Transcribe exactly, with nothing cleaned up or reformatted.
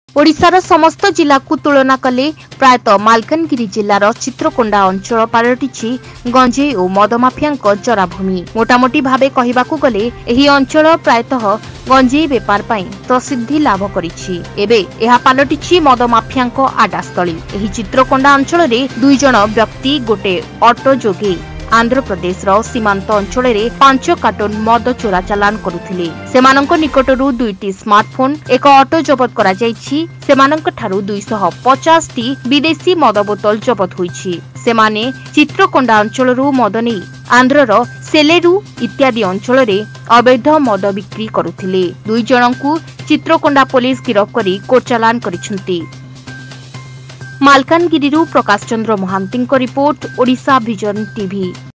ओडिशार समस्त जिला को तुलना कले प्रायतः मालकानगिरी जिलार चित्रकोंडा अंचल पालटिछि गंजेई और मद माफिया जराभूमि। मोटामोटी भावे कहिबाकू गले एही अंचल प्रायतः गंजेई बेपार पई प्रसिद्धि लाभ करिछि। एबे एहा पालटिछि मद माफिया आडास्थली। एही चित्रकोंडा अंचल रे दुई जण व्यक्ति गोटे ऑटो जोगे आंध्र प्रदेश रो सीमांत अंचल रे पांच कार्टन मद चोरा चालान करुथिले। सेमानंक निकटरू दुईटी स्मार्टफोन एक ऑटो जबत करा जायछि। सेमानंक ठारू दुई सौ पचास टी विदेशी मद बोतल जबत होईछि। सेमाने चित्रकोंडा अंचलरू मद नै आंध्रर सेलेरू इत्यादि अंचल रे अवैध मद बिक्री करुथिले। दुई जनंकु चित्रकोंडा पुलिस गिरफ करी कोर्ट चालान करिसंती। Malkangiri Prakash Chandra Mohanty report Odisha vision TV.